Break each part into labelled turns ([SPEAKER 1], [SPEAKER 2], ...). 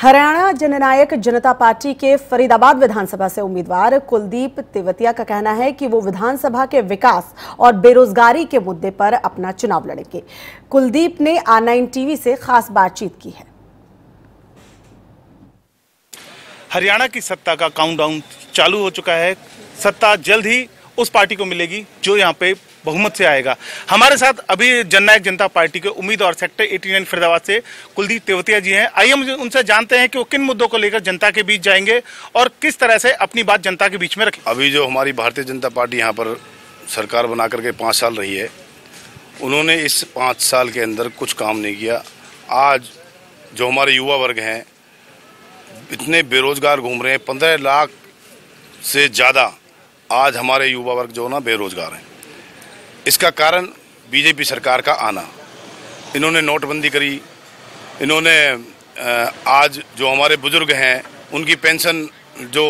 [SPEAKER 1] हरियाणा जननायक जनता party के फरीदाबाद विधानसभा से उम्मीदवार कुलदीप तेवतिया का कहना है कि वो विधानसभा के विकास और बेरोजगारी के मुद्दे पर अपना चुनाव लड़ेंगे। कुलदीप ने R9 टीवी से खास बातचीत की है।
[SPEAKER 2] हरियाणा की सत्ता का काउंटडाउन चालू हो चुका है। सत्ता जल्द ही उस पार्टी को मिलेगी जो यहाँ पे बहुमत से आएगा। हमारे साथ अभी जननायक जनता पार्टी के उम्मीदवार सेक्टर 89 फरीदाबाद से कुलदीप तेवतिया जी हैं। आइए हम उनसे जानते हैं कि वो किन मुद्दों को लेकर जनता के बीच जाएंगे और किस तरह से अपनी बात जनता के बीच में रखें।
[SPEAKER 3] अभी जो हमारी भारतीय जनता पार्टी यहाँ पर सरकार बना करके 5 साल रही है, उन्होंने इस 5 साल के अंदर कुछ काम नहीं किया। आज जो हमारे युवा वर्ग हैं इतने बेरोजगार घूम रहे हैं, 15 लाख से ज़्यादा आज हमारे युवा वर्ग जो ना बेरोजगार हैं। इसका कारण बीजेपी सरकार का आना। इन्होंने नोटबंदी करी, इन्होंने आज जो हमारे बुजुर्ग हैं उनकी पेंशन जो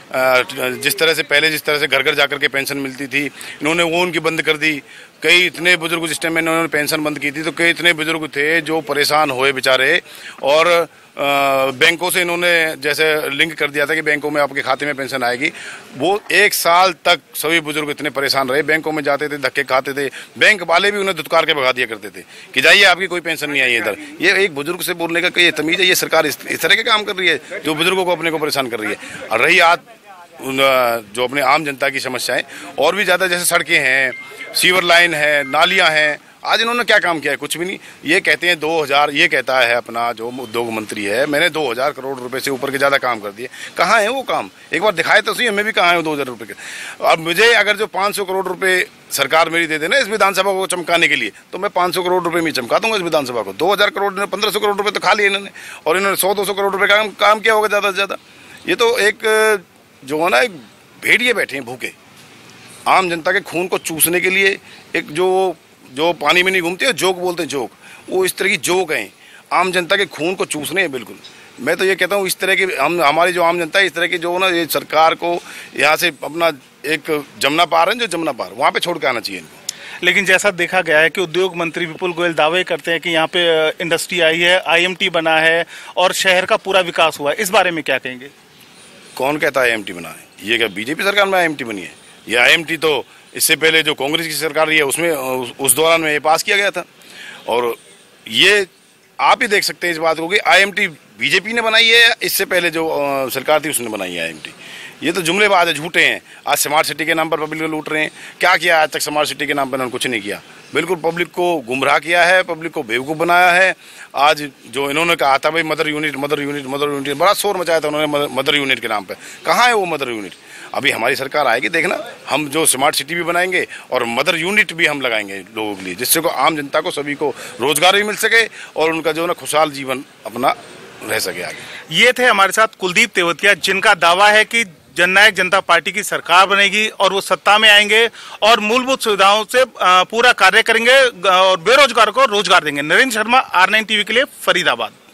[SPEAKER 3] जिस तरह से घर घर जाकर के पेंशन मिलती थी, इन्होंने वो उनकी बंद कर दी। कई इतने बुजुर्ग जिस टाइम में इन्होंने पेंशन बंद की थी तो कई इतने बुजुर्ग थे जो परेशान हुए बेचारे, और बैंकों से इन्होंने जैसे लिंक कर दिया था कि बैंकों में आपके खाते में पेंशन आएगी। वो 1 साल तक सभी बुजुर्ग इतने परेशान रहे, बैंकों में जाते थे, धक्के खाते थे, बैंक वाले भी उन्हें धुतकार के भगा दिया करते थे कि जाइए आपकी कोई पेंशन नहीं आई इधर। ये एक बुजुर्ग से बोलने का कोई तमीज़ है? ये सरकार इस तरह के काम कर रही है जो बुजुर्गों को अपने को परेशान कर रही है। और रही आज जो अपने आम जनता की समस्याएं और भी ज़्यादा, जैसे सड़कें हैं, सीवर लाइन है, नालियाँ हैं, आज इन्होंने क्या काम किया है? कुछ भी नहीं। ये कहते हैं 2000, ये कहता है अपना जो उद्योग मंत्री है, मैंने 2000 करोड़ रुपए से ऊपर के ज़्यादा काम कर दिए। कहाँ है वो काम? एक बार दिखाए तो सही हमें भी, कहाँ है वो 2000 रुपये के। और मुझे अगर जो 500 करोड़ रुपए सरकार मेरी दे देना इस विधानसभा को चमकाने के लिए, तो मैं 500 करोड़ रुपए में चमका दूंगा इस विधानसभा को। 2000 करोड़ 1500 करोड़ रुपये तो खा लिए इन्होंने, और इन्होंने 100-200 करोड़ रुपये का काम किया होगा ज़्यादा से ज़्यादा। ये तो एक जो है ना, एक भेड़िए बैठे हैं भूखे, आम जनता के खून को चूसने के लिए। एक जो पानी में नहीं घूमते हैं, जोक बोलते हैं, जोक, वो इस तरह की जोक हैं, आम जनता के खून को चूसने हैं बिल्कुल। मैं तो ये कहता हूँ इस तरह की हमारी जो आम जनता है, इस तरह की जो ना, ये सरकार को यहाँ से अपना एक जमुना पार है, जो जमुना पार वहाँ पे छोड़ के आना चाहिए इनको।
[SPEAKER 2] लेकिन जैसा देखा गया है कि उद्योग मंत्री विपुल गोयल दावे करते हैं कि यहाँ पे इंडस्ट्री आई है, IMT बना है और शहर का पूरा विकास हुआ है। इस बारे में क्या कहेंगे?
[SPEAKER 3] कौन कहता है IMT बना है? ये क्या बीजेपी सरकार में IMT बनी है? ये IMT तो इससे पहले जो कांग्रेस की सरकार रही है उसमें उस दौरान में ये पास किया गया था। और ये आप ही देख सकते हैं इस बात को कि IMT बीजेपी ने बनाई है, इससे पहले जो सरकार थी उसने बनाई है IMT। ये तो जुमलेबाज है, झूठे हैं। आज स्मार्ट सिटी के नाम पर पब्लिक को लूट रहे हैं। क्या किया आज तक स्मार्ट सिटी के नाम पर? उन्होंने कुछ नहीं किया। बिल्कुल पब्लिक को गुमराह किया है, पब्लिक को बेवकूफ़ बनाया है। आज जो इन्होंने कहा था भाई मदर यूनिट, बड़ा शोर मचाया था उन्होंने मदर यूनिट के नाम पर। कहाँ है वो मदर यूनिट? अभी हमारी सरकार आएगी, देखना, हम जो स्मार्ट सिटी भी बनाएंगे और मदर यूनिट भी हम लगाएंगे लोगों के लिए, जिससे को आम जनता को सभी को रोजगार भी मिल सके और उनका जो ना खुशहाल जीवन अपना रह सके आगे।
[SPEAKER 2] ये थे हमारे साथ कुलदीप तेवतिया, जिनका दावा है कि जननायक जनता पार्टी की सरकार बनेगी और वो सत्ता में आएंगे और मूलभूत सुविधाओं से पूरा कार्य करेंगे और बेरोजगारों को रोजगार देंगे। नरेंद्र शर्मा, R9 टीवी के लिए फरीदाबाद।